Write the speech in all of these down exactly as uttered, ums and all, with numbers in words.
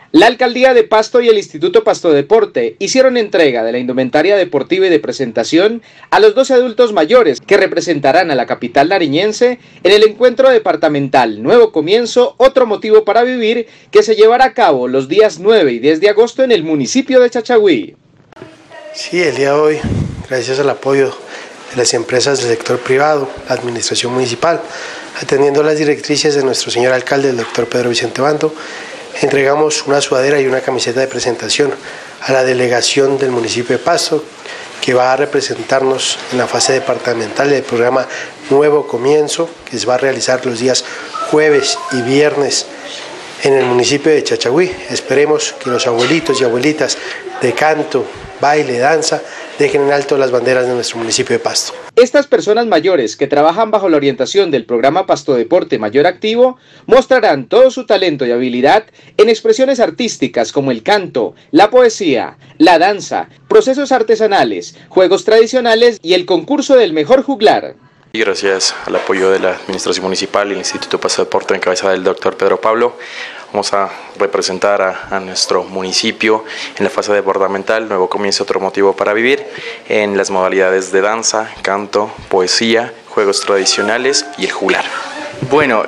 La Alcaldía de Pasto y el Instituto Pasto Deporte hicieron entrega de la indumentaria deportiva y de presentación a los doce adultos mayores que representarán a la capital nariñense en el encuentro departamental Nuevo Comienzo, otro motivo para vivir, que se llevará a cabo los días nueve y diez de agosto en el municipio de Chachagüí. Sí, el día de hoy, gracias al apoyo de las empresas del sector privado, la administración municipal, atendiendo las directrices de nuestro señor alcalde, el doctor Pedro Vicente Bando, entregamos una sudadera y una camiseta de presentación a la delegación del municipio de Pasto, que va a representarnos en la fase departamental del programa Nuevo Comienzo, que se va a realizar los días jueves y viernes en el municipio de Chachagüí. Esperemos que los abuelitos y abuelitas de canto, baile, danza, dejen en alto las banderas de nuestro municipio de Pasto. Estas personas mayores que trabajan bajo la orientación del programa Pasto Deporte Mayor Activo mostrarán todo su talento y habilidad en expresiones artísticas como el canto, la poesía, la danza, procesos artesanales, juegos tradicionales y el concurso del mejor juglar. Y gracias al apoyo de la Administración Municipal y el Instituto Pasto Deporte en cabeza del doctor Pedro Pablo, vamos a representar a, a nuestro municipio en la fase departamental Nuevo Comienzo, otro motivo para vivir, en las modalidades de danza, canto, poesía, juegos tradicionales y el juglar. Bueno,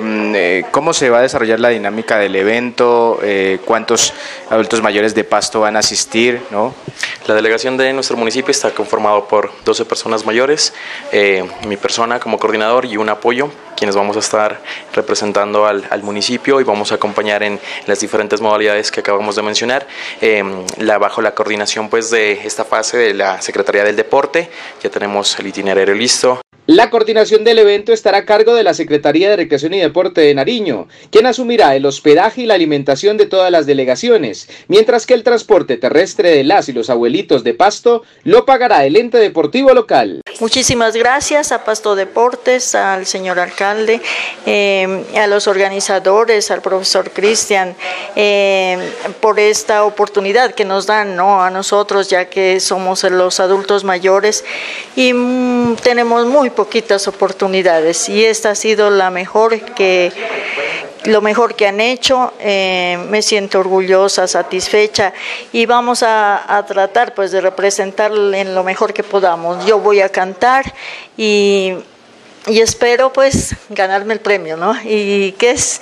eh, ¿cómo se va a desarrollar la dinámica del evento? Eh, ¿Cuántos adultos mayores de Pasto van a asistir, ¿no? La delegación de nuestro municipio está conformado por doce personas mayores, eh, mi persona como coordinador y un apoyo, quienes vamos a estar representando al, al municipio y vamos a acompañar en las diferentes modalidades que acabamos de mencionar, eh, la, bajo la coordinación pues de esta fase de la Secretaría del Deporte. Ya tenemos el itinerario listo. La coordinación del evento estará a cargo de la Secretaría de Recreación y Deporte de Nariño, quien asumirá el hospedaje y la alimentación de todas las delegaciones, mientras que el transporte terrestre de las y los abuelitos de Pasto lo pagará el ente deportivo local. Muchísimas gracias a Pasto Deportes, al señor alcalde, eh, a los organizadores, al profesor Cristian, eh, por esta oportunidad que nos dan, ¿no?, a nosotros, ya que somos los adultos mayores y mm, tenemos muy poquitas oportunidades, y esta ha sido la mejor que lo mejor que han hecho. Eh, me siento orgullosa, satisfecha, y vamos a, a tratar pues de representar en lo mejor que podamos. Yo voy a cantar y, y espero pues ganarme el premio, ¿no? Y que es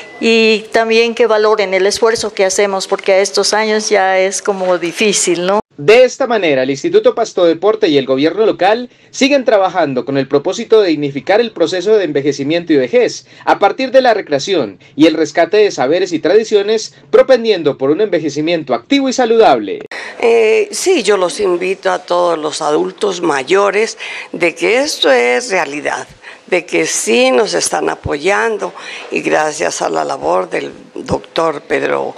y también que valoren el esfuerzo que hacemos, porque a estos años ya es como difícil, ¿no? De esta manera, el Instituto Pasto Deporte y el gobierno local siguen trabajando con el propósito de dignificar el proceso de envejecimiento y vejez a partir de la recreación y el rescate de saberes y tradiciones, propendiendo por un envejecimiento activo y saludable. Eh, sí, yo los invito a todos los adultos mayores de que esto es realidad, de que sí nos están apoyando, y gracias a la labor del doctor Pedro,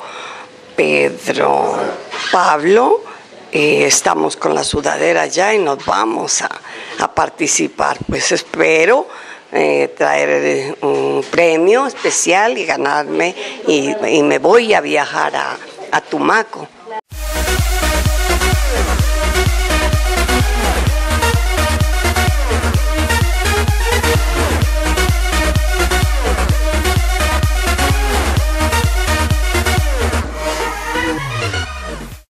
Pedro Pablo, Eh, estamos con la sudadera ya y nos vamos a, a participar. Pues espero eh, traer un premio especial y ganarme, y, y me voy a viajar a, a Tumaco.